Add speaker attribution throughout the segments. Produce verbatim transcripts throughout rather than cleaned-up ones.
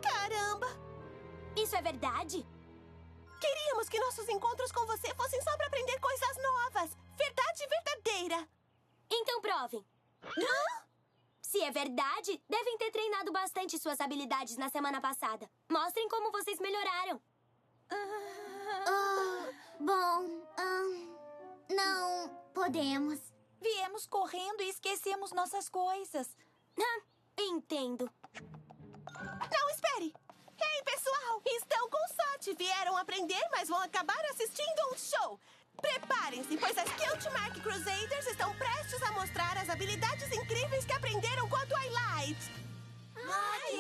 Speaker 1: Caramba!
Speaker 2: Isso é verdade?
Speaker 1: Queríamos que nossos encontros com você fossem só pra aprender coisas novas. Verdade verdadeira.
Speaker 2: Então provem.
Speaker 1: Hã?
Speaker 2: Se é verdade, devem ter treinado bastante suas habilidades na semana passada. Mostrem como vocês melhoraram.
Speaker 3: Ah, bom, ah, não podemos.
Speaker 4: Viemos correndo e esquecemos nossas coisas.
Speaker 2: Ah, entendo.
Speaker 1: Não, espere! Ei, pessoal! Estão com sorte. Vieram aprender, mas vão acabar assistindo um show. Preparem-se, pois as Guiltmark Crusaders estão prestes a mostrar as habilidades incríveis que aprenderam com a Twilight.
Speaker 3: Ai,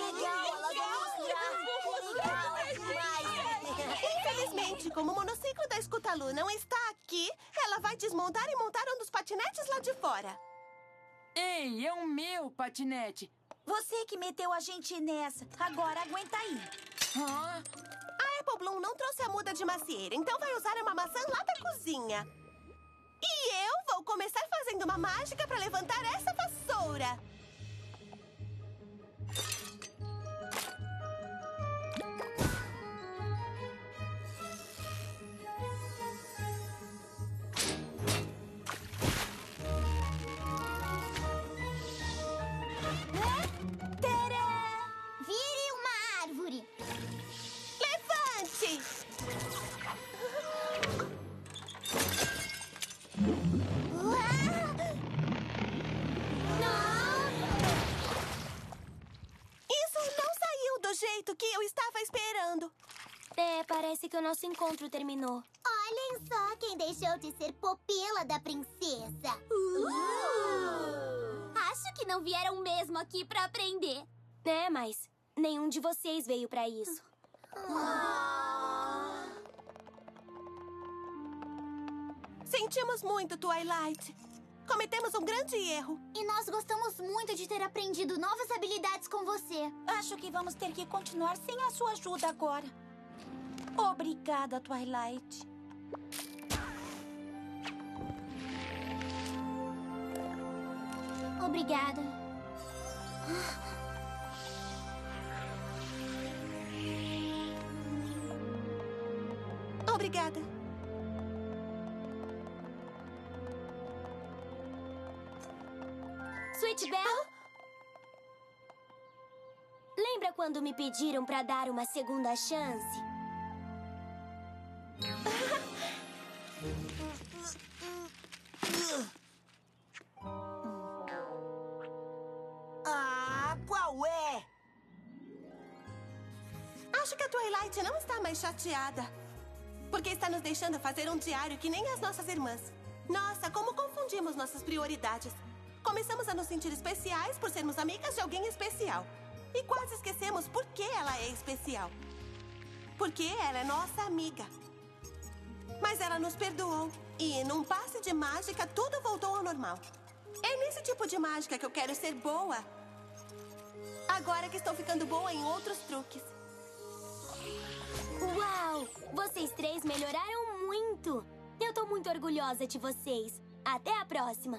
Speaker 1: Infelizmente, como o monociclo da Scootaloo não está aqui, ela vai desmontar e montar um dos patinetes lá de fora.
Speaker 5: Ei, é o meu patinete.
Speaker 4: Você que meteu a gente nessa. Agora aguenta aí.
Speaker 5: Hã?
Speaker 1: A Apple Bloom não trouxe a muda de macieira, então vai usar uma maçã lá da cozinha. E eu vou começar fazendo uma mágica para levantar essa vassoura.
Speaker 3: Vire uma árvore.
Speaker 1: Levante! Isso não saiu do jeito que eu estava esperando.
Speaker 2: É, parece que o nosso encontro terminou.
Speaker 3: Olhem só quem deixou de ser pupila da princesa. Acho que não vieram mesmo aqui pra aprender.
Speaker 2: É, mas nenhum de vocês veio pra isso.
Speaker 1: Sentimos muito, Twilight. Cometemos um grande erro.
Speaker 3: E nós gostamos muito de ter aprendido novas habilidades com você.
Speaker 4: Acho que vamos ter que continuar sem a sua ajuda agora. Obrigada, Twilight.
Speaker 3: Obrigada.
Speaker 1: Obrigada.
Speaker 2: Sweet Belle? Lembra quando me pediram pra dar uma segunda chance?
Speaker 4: Ah, qual é?
Speaker 1: Acho que a Twilight não está mais chateada. Porque está nos deixando fazer um diário que nem as nossas irmãs. Nossa, como confundimos nossas prioridades. Começamos a nos sentir especiais por sermos amigas de alguém especial. E quase esquecemos por que ela é especial. Porque ela é nossa amiga. Mas ela nos perdoou. E num passe de mágica, tudo voltou ao normal. É nesse tipo de mágica que eu quero ser boa. Agora que estou ficando boa em outros truques.
Speaker 2: Uau! Vocês três melhoraram muito! Eu tô muito orgulhosa de vocês. Até a próxima!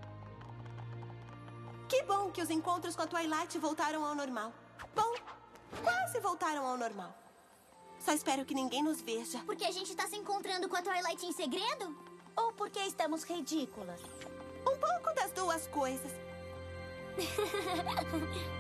Speaker 1: Que bom que os encontros com a Twilight voltaram ao normal. Bom, quase voltaram ao normal. Só espero que ninguém nos veja.
Speaker 3: Porque a gente tá se encontrando com a Twilight em segredo?
Speaker 4: Ou porque estamos ridículas?
Speaker 1: Um pouco das duas coisas.